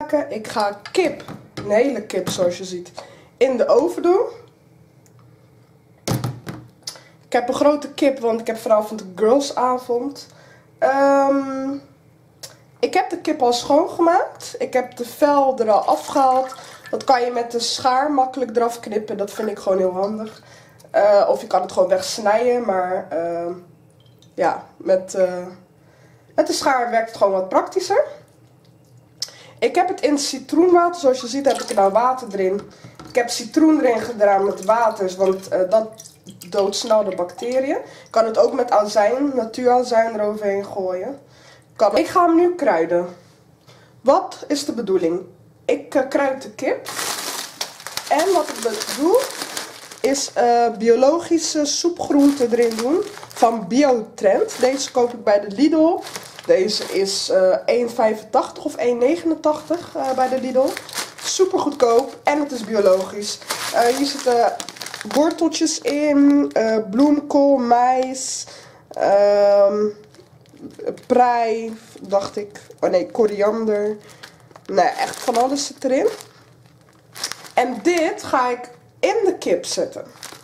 maken. Ik ga kip, een hele kip zoals je ziet, in de oven doen. Ik heb een grote kip, want ik heb vanavond een girlsavond. Ik heb de kip al schoongemaakt. Ik heb de vel er al afgehaald. Dat kan je met de schaar makkelijk eraf knippen. Dat vind ik gewoon heel handig. Of je kan het gewoon wegsnijden. Maar ja, met de schaar werkt het gewoon wat praktischer. Ik heb het in citroenwater. Zoals je ziet heb ik er nou water erin. Ik heb citroen erin gedaan met water. Want dat doodt snel de bacteriën. Ik kan het ook met azijn, natuurazijn eroverheen gooien. Ik ga hem nu kruiden. Wat is de bedoeling? Ik kruid de kip. En wat ik doe is biologische soepgroenten erin doen van Biotrend. Deze koop ik bij de Lidl. Deze is 1,85 of 1,89 bij de Lidl. Super goedkoop en het is biologisch. Hier zitten worteltjes in, bloemkool, mais, prei, dacht ik. Oh nee, koriander. Nee, echt van alles zit erin. En dit ga ik in de kip zetten.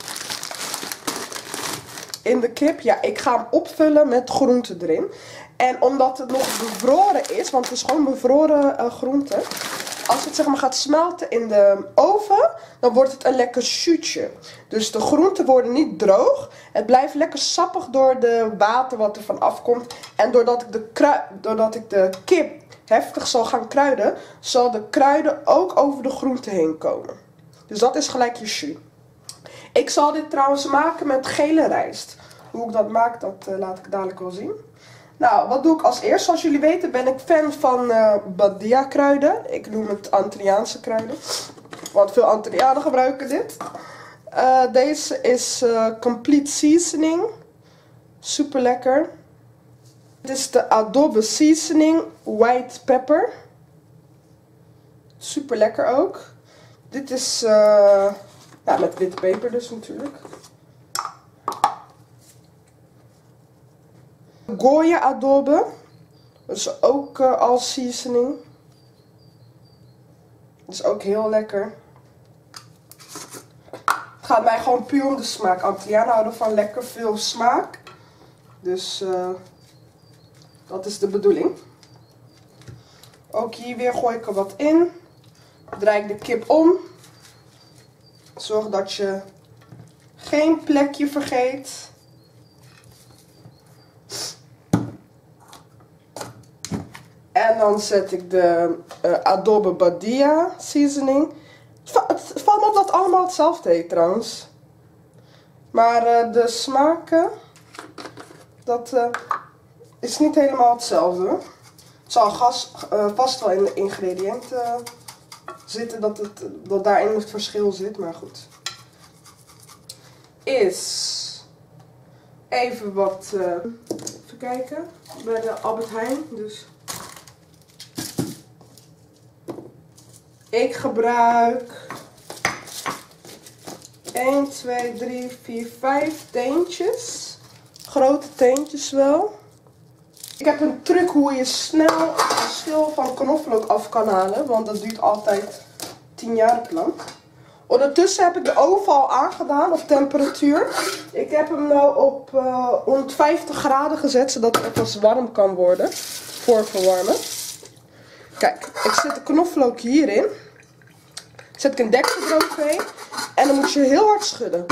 In de kip, ja, ik ga hem opvullen met groenten erin. En omdat het nog bevroren is, want het is gewoon bevroren groente. Als het zeg maar gaat smelten in de oven, dan wordt het een lekker chuutje. Dus de groenten worden niet droog. Het blijft lekker sappig door de water wat er van afkomt. En doordat ik de kip heftig zal gaan kruiden, zal de kruiden ook over de groenten heen komen. Dus dat is gelijk je jus. Ik zal dit trouwens maken met gele rijst. Hoe ik dat maak, dat laat ik dadelijk wel zien. Nou, wat doe ik als eerst? Zoals jullie weten ben ik fan van Badia kruiden. Ik noem het Antilliaanse kruiden. Want veel Antillianen gebruiken dit. Deze is Complete Seasoning. Super lekker. Dit is de Adobe Seasoning White Pepper. Super lekker ook. Dit is ja, met witte peper dus natuurlijk. Goya adobe. Dat is ook al seasoning. Dat is ook heel lekker. Het gaat mij gewoon puur om de smaak. Antillianen houden van lekker veel smaak. Dus dat is de bedoeling. Ook hier weer gooi ik er wat in. Draai ik de kip om. Zorg dat je geen plekje vergeet. En dan zet ik de Adobe Badia seasoning. Het valt me op dat het allemaal hetzelfde heet trouwens. Maar de smaken, dat is niet helemaal hetzelfde. Het zal vast wel in de ingrediënten zitten dat daarin het verschil zit, maar goed. Is even wat, even kijken, bij de Albert Heijn. Dus ik gebruik 1, 2, 3, 4, 5 teentjes. Grote teentjes wel. Ik heb een truc hoe je snel een schil van knoflook af kan halen. Want dat duurt altijd 10 jaar lang. Ondertussen heb ik de oven al aangedaan op temperatuur. Ik heb hem nou op 150 graden gezet. Zodat het pas warm kan worden. Voor verwarmen. Kijk, ik zet de knoflook hierin. Zet ik een deksel eroverheen. En dan moet je heel hard schudden.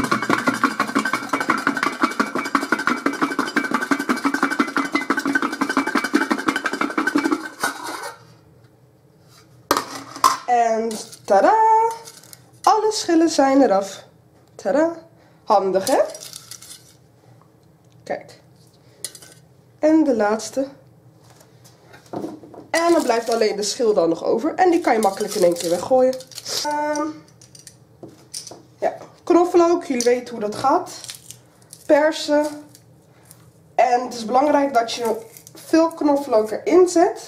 En tada! Alle schillen zijn eraf. Tada! Handig, hè? Kijk. En de laatste. En dan blijft alleen de schil dan nog over. En die kan je makkelijk in één keer weggooien. Ja, knoflook. Jullie weten hoe dat gaat. Persen. En het is belangrijk dat je veel knoflook erin zet.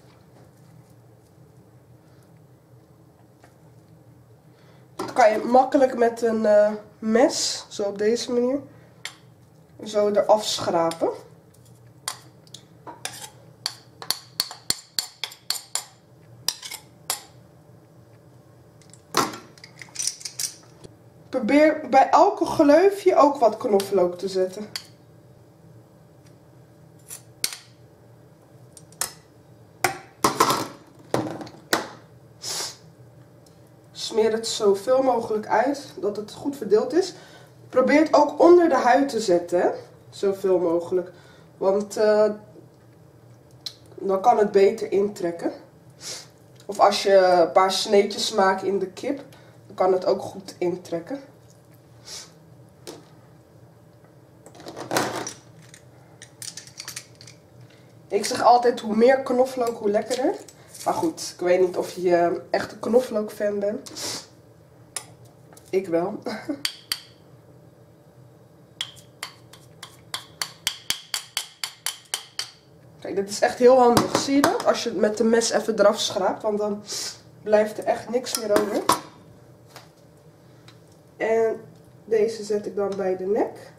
Dat kan je makkelijk met een mes, zo op deze manier, zo eraf schrapen. probeer bij elke gleufje ook wat knoflook te zetten. Smeer het zoveel mogelijk uit, dat het goed verdeeld is. Probeer het ook onder de huid te zetten, hè? Zoveel mogelijk. Want dan kan het beter intrekken. Of als je een paar sneetjes maakt in de kip, dan kan het ook goed intrekken. Ik zeg altijd, hoe meer knoflook, hoe lekkerder. Maar goed, ik weet niet of je echt een knoflook-fan bent. Ik wel. Kijk, dit is echt heel handig. Zie je dat? Als je het met de mes even eraf schraapt, want dan blijft er echt niks meer over. En deze zet ik dan bij de nek.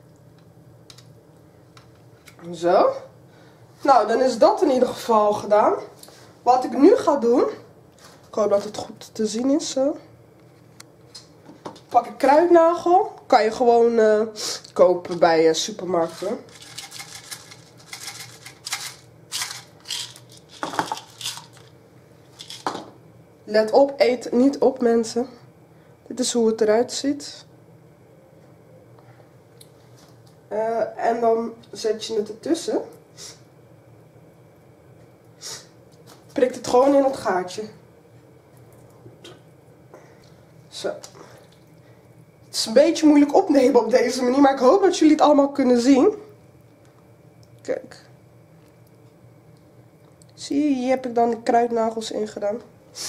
Zo. Nou, dan is dat in ieder geval gedaan. Wat ik nu ga doen, ik hoop dat het goed te zien is, zo. Pak ik kruidnagel, kan je gewoon kopen bij supermarkten. Let op, eet niet op mensen. Dit is hoe het eruit ziet. En dan zet je het ertussen. Prikt het gewoon in het gaatje. Zo. Het is een beetje moeilijk opnemen op deze manier, maar ik hoop dat jullie het allemaal kunnen zien. Kijk. Zie je, hier heb ik dan de kruidnagels in gedaan.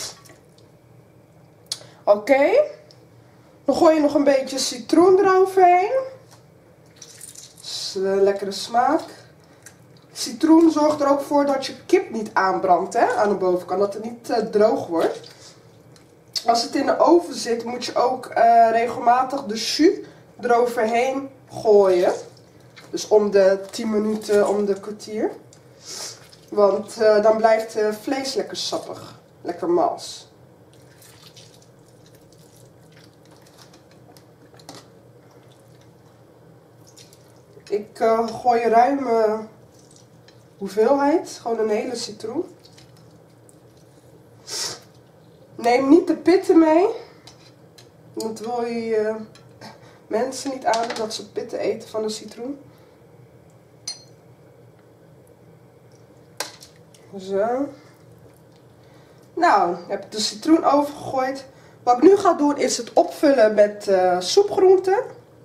Oké. Dan gooi je nog een beetje citroen eroverheen. Dat is een lekkere smaak. Citroen zorgt er ook voor dat je kip niet aanbrandt, hè, aan de bovenkant. Dat het niet droog wordt. Als het in de oven zit, moet je ook regelmatig de jus eroverheen gooien. Dus om de 10 minuten, om de kwartier. Want dan blijft het vlees lekker sappig. Lekker mals. Ik gooi een ruime hoeveelheid. Gewoon een hele citroen. Neem niet de pitten mee. Dat wil je mensen niet aan dat ze pitten eten van de citroen. Zo. Nou, heb ik de citroen overgegooid. Wat ik nu ga doen is het opvullen met soepgroenten.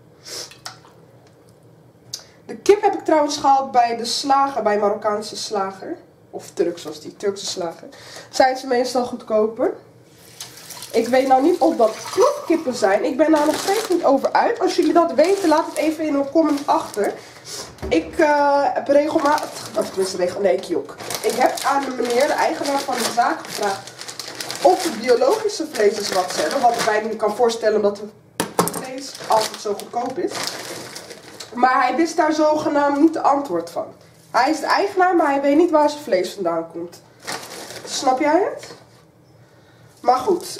De kip heb ik trouwens gehaald bij de slager, bij Marokkaanse slager. Of Turks, zoals die Turkse slager. Zijn ze meestal goedkoper. Ik weet nou niet of dat klopkippen zijn. Ik ben daar nog steeds niet over uit. Als jullie dat weten, laat het even in een comment achter. Ik heb regelmatig... Ik heb aan de meneer, de eigenaar van de zaak, gevraagd of het biologische vlees is wat ze hebben. Wat ik mij niet kan voorstellen, omdat het vlees altijd zo goedkoop is. Maar hij wist daar zogenaamd niet de antwoord van. Hij is de eigenaar, maar hij weet niet waar zijn vlees vandaan komt. Snap jij het? Maar goed,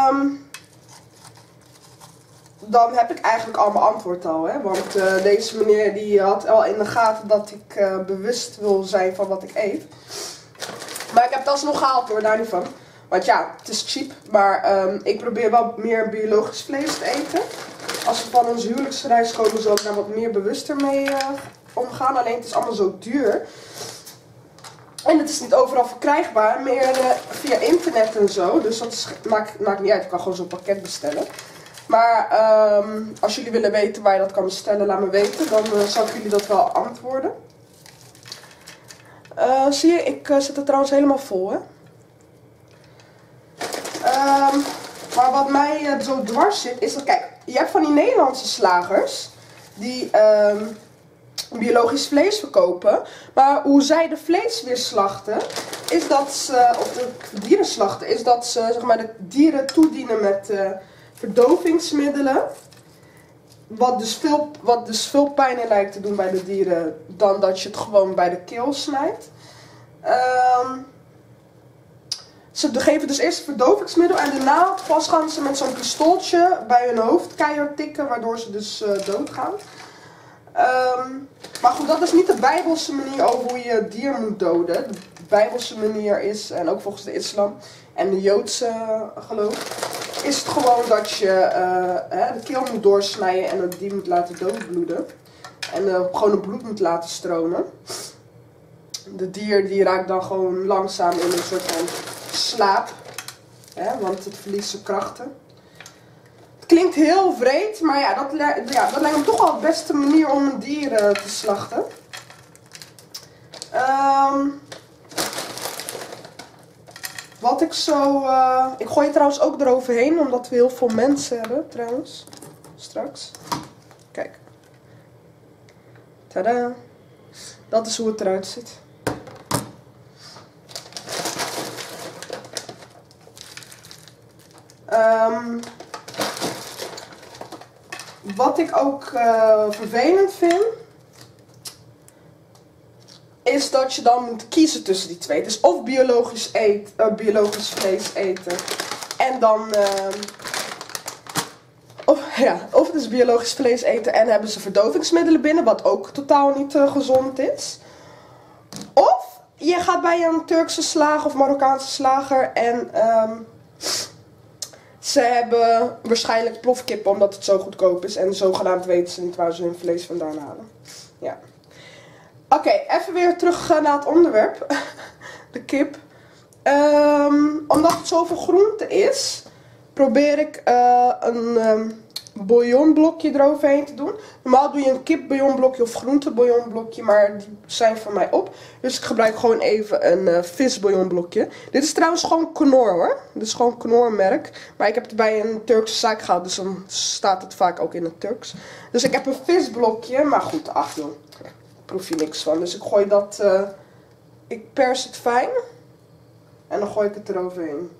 dan heb ik eigenlijk al mijn antwoord al. Hè? Want deze meneer die had al in de gaten dat ik bewust wil zijn van wat ik eet. Maar ik heb het alsnog gehaald hoor, daar niet van. Want ja, het is cheap. Maar ik probeer wel meer biologisch vlees te eten. Als we van onze huwelijksreis komen, zal ik daar wat meer bewuster mee omgaan. Alleen het is allemaal zo duur. En het is niet overal verkrijgbaar, meer via internet en zo. Dus dat maakt niet uit, ik kan gewoon zo'n pakket bestellen. Maar als jullie willen weten waar je dat kan bestellen, laat me weten. Dan zal ik jullie dat wel antwoorden. Zie je, ik zet het trouwens helemaal vol, hè. Maar wat mij zo dwars zit, is dat, kijk, je hebt van die Nederlandse slagers die biologisch vlees verkopen. Maar hoe zij de vlees weer slachten, is dat ze, of de dieren slachten, is dat ze zeg maar, de dieren toedienen met verdovingsmiddelen. Wat dus veel pijn in lijkt te doen bij de dieren dan dat je het gewoon bij de keel snijdt. Ze geven dus eerst verdovingsmiddel en daarna pas gaan ze met zo'n pistooltje bij hun hoofd keihard tikken, waardoor ze dus doodgaan. Maar goed, dat is niet de Bijbelse manier over hoe je het dier moet doden. De Bijbelse manier is, en ook volgens de islam en de Joodse geloof, is het gewoon dat je de keel moet doorsnijden en het dier moet laten doodbloeden. En gewoon het bloed moet laten stromen. De dier die raakt dan gewoon langzaam in een soort van slaap. Want het verliest zijn krachten. Het klinkt heel vreed, maar ja, dat lijkt me toch wel de beste manier om een dier te slachten. Wat ik zo... ik gooi het trouwens ook eroverheen, omdat we heel veel mensen hebben, trouwens. Straks. Kijk. Tadaa. Dat is hoe het eruit ziet. Wat ik ook vervelend vind, is dat je dan moet kiezen tussen die twee. Dus of biologisch vlees eten en dan... Of dus biologisch vlees eten en hebben ze verdovingsmiddelen binnen, wat ook totaal niet gezond is. Of je gaat bij een Turkse slager of Marokkaanse slager en ze hebben waarschijnlijk plofkippen omdat het zo goedkoop is. En zogenaamd weten ze niet waar ze hun vlees vandaan halen. Ja. Oké, even weer terug naar het onderwerp. De kip. Omdat het zoveel groente is, probeer ik een bouillonblokje eroverheen te doen. Normaal doe je een kipbouillonblokje of groentebouillonblokje, maar die zijn voor mij op. Dus ik gebruik gewoon even een visbouillonblokje. Dit is trouwens gewoon Knorr hoor. Dit is gewoon Knorr-merk. Maar ik heb het bij een Turkse zaak gehaald, dus dan staat het vaak ook in het Turks. Dus ik heb een visblokje, maar goed, ach joh, daar proef je niks van. Dus ik gooi dat, ik pers het fijn en dan gooi ik het eroverheen.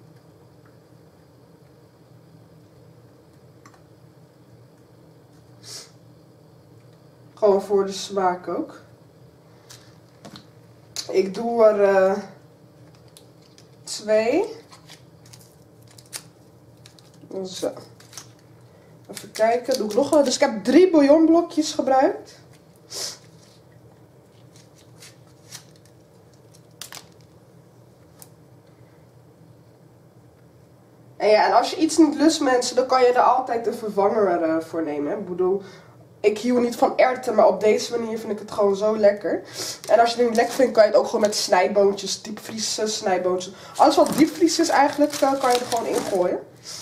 Gewoon voor de smaak ook. Ik doe er 2. Zo. Even kijken. Doe ik nog wel. Dus ik heb 3 bouillonblokjes gebruikt. En ja, en als je iets niet lust mensen, dan kan je er altijd een vervanger voor nemen. Ik bedoel... Ik hield niet van erwten, maar op deze manier vind ik het gewoon zo lekker. En als je het niet lekker vindt, kan je het ook gewoon met snijboontjes, diepvriezen, snijboontjes. Alles wat diepvries is eigenlijk, kan je er gewoon in gooien.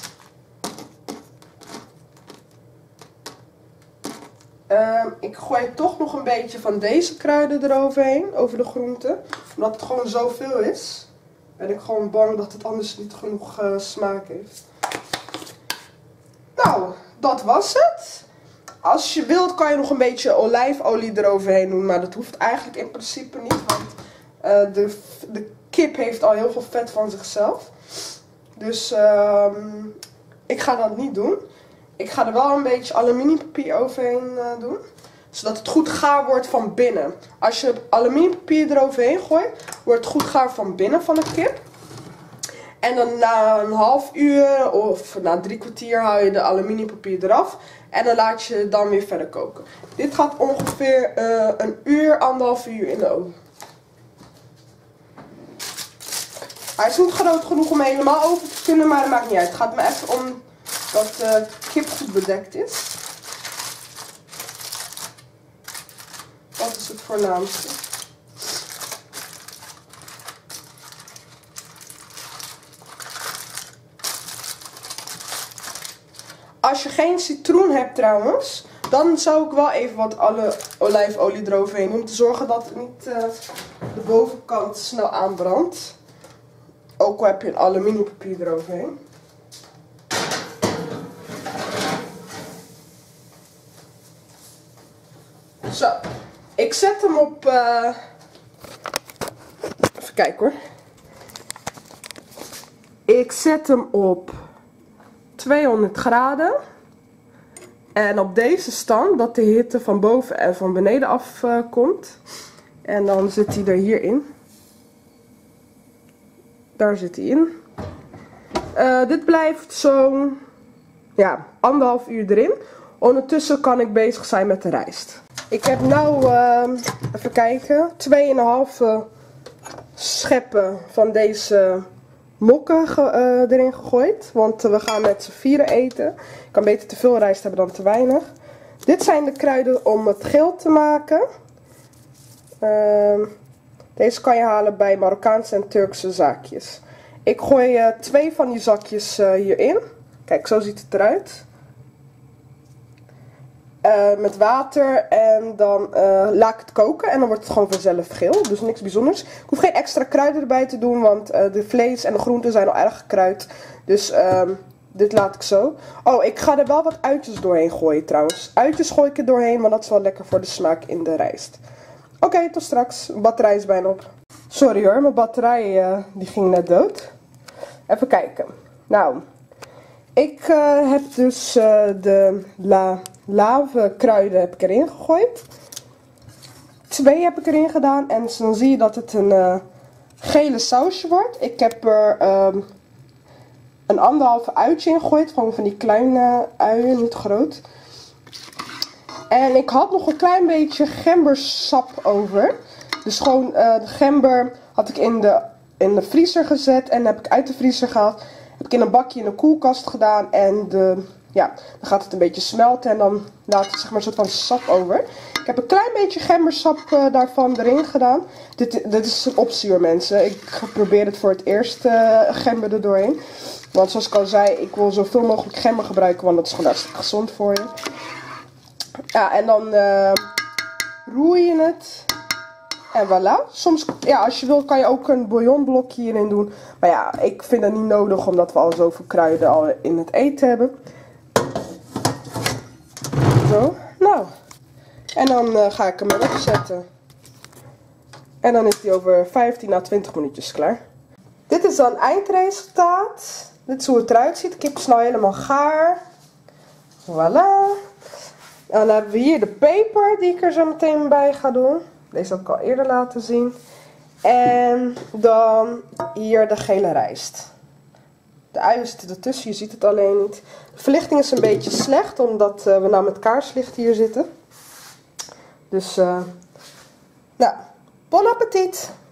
Ik gooi toch nog een beetje van deze kruiden eroverheen, over de groenten. Omdat het gewoon zoveel is. Ben ik gewoon bang dat het anders niet genoeg smaak heeft. Nou, dat was het. Als je wilt kan je nog een beetje olijfolie eroverheen doen, maar dat hoeft eigenlijk in principe niet, want de kip heeft al heel veel vet van zichzelf. Dus ik ga dat niet doen. Ik ga er wel een beetje aluminiumpapier overheen doen, zodat het goed gaar wordt van binnen. Als je aluminiumpapier eroverheen gooit, wordt het goed gaar van binnen van de kip. En dan na een half uur of na 3 kwartier haal je de aluminiumpapier eraf. En dan laat je het dan weer verder koken. Dit gaat ongeveer 1 uur, 1,5 uur in de oven. Hij is niet groot genoeg om helemaal open te kunnen, maar dat maakt niet uit. Het gaat me even om dat de kip goed bedekt is. Dat is het voornaamste. Als je geen citroen hebt trouwens, dan zou ik wel even wat olijfolie eroverheen doen. Om te zorgen dat het niet de bovenkant snel aanbrandt. Ook al heb je een aluminiumpapier eroverheen. Zo, ik zet hem op... even kijken hoor. Ik zet hem op 200 graden. En op deze stand, dat de hitte van boven en van beneden afkomt. En dan zit hij er hierin. Daar zit hij in. Dit blijft zo'n, ja, 1,5 uur erin. Ondertussen kan ik bezig zijn met de rijst. Ik heb nu, even kijken, 2,5 scheppen van deze mokken erin gegooid. Want we gaan met z'n vieren eten. Ik kan beter te veel rijst hebben dan te weinig. Dit zijn de kruiden om het geel te maken. Deze kan je halen bij Marokkaanse en Turkse zaakjes. Ik gooi 2 van die zakjes hierin. Kijk, zo ziet het eruit. Met water en dan laat ik het koken en dan wordt het gewoon vanzelf geel. Dus niks bijzonders. Ik hoef geen extra kruiden erbij te doen, want de vlees en de groenten zijn al erg gekruid. Dus dit laat ik zo. Oh, ik ga er wel wat uitjes doorheen gooien trouwens. Uitjes gooi ik er doorheen, want dat is wel lekker voor de smaak in de rijst. Oké, tot straks. De batterij is bijna op. Sorry hoor, mijn batterij die ging net dood. Even kijken. Nou, ik heb dus de lave kruiden heb ik erin gegooid. 2 heb ik erin gedaan en dan zie je dat het een gele sausje wordt. Ik heb er een 1,5 uitje in gegooid, gewoon van die kleine uien, niet groot. En ik had nog een klein beetje gembersap over. Dus gewoon de gember had ik in de vriezer gezet en heb ik uit de vriezer gehaald. Heb ik in een bakje in de koelkast gedaan en dan gaat het een beetje smelten en dan laat het zeg maar een soort van sap over. Ik heb een klein beetje gembersap daarvan erin gedaan. Dit is een optie hoor mensen. Ik probeer het voor het eerst gember er doorheen. Want zoals ik al zei, ik wil zoveel mogelijk gember gebruiken, want dat is gewoon hartstikke gezond voor je. Ja, en dan roer je het. En voilà. Soms, ja, als je wil kan je ook een bouillonblokje hierin doen. Maar ja, ik vind dat niet nodig omdat we al zoveel kruiden al in het eten hebben. Zo, nou. En dan ga ik hem erop zetten. En dan is die over 15 à 20 minuutjes klaar. Dit is dan het eindresultaat. Dit is hoe het eruit ziet. De kip is nou helemaal gaar. Voilà. En dan hebben we hier de peper die ik er zo meteen bij ga doen. Deze heb ik al eerder laten zien. En dan hier de gele rijst. De uien zitten ertussen, je ziet het alleen niet. De verlichting is een beetje slecht, omdat we nou met kaarslicht hier zitten. Dus, nou, bon appetit!